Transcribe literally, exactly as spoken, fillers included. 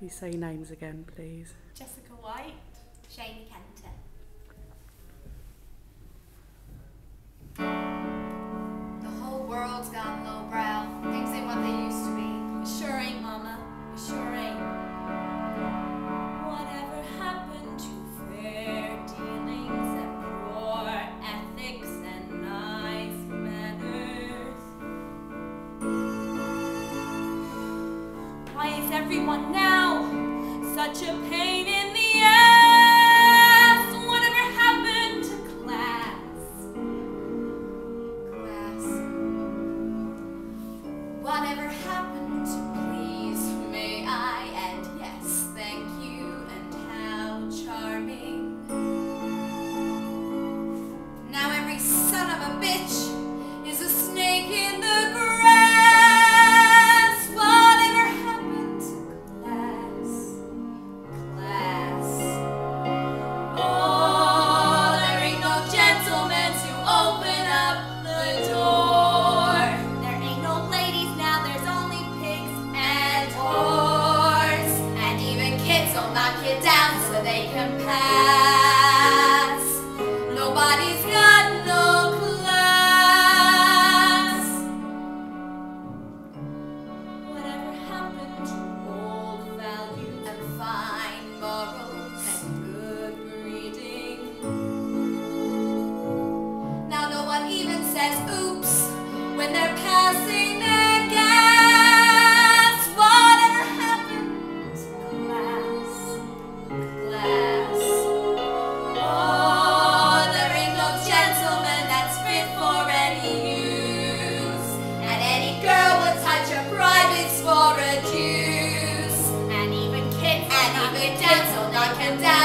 you say your names again, please? Jessica Whyte. Shani Kenter. The whole world's gone lowbrow. Things ain't what they used to be. We sure ain't, Mama. We sure ain't. Whatever happened to fair dealings and pure ethics and nice manners? Why is everyone now such a pain in the ass? Whatever happened to class? Class. Whatever happened to please, may I, and yes, thank you, and how charming. Now every son of a bitch is a snake in the grass. Whatever happened to class? Class. Oh, there ain't no gentlemen to open up the door. There ain't no ladies now, there's only pigs and whores. And even kids will knock you down so they can pass. Nobody's got no class. Whatever happened to old values and fine morals and good breeding? Now no one even says oops when they're passing their gas. Whatever happened to class? Class. Oh, there ain't no gentleman that's fit for any use. And any girl would touch her privates for a juice. And even kids and even kids will knock him down.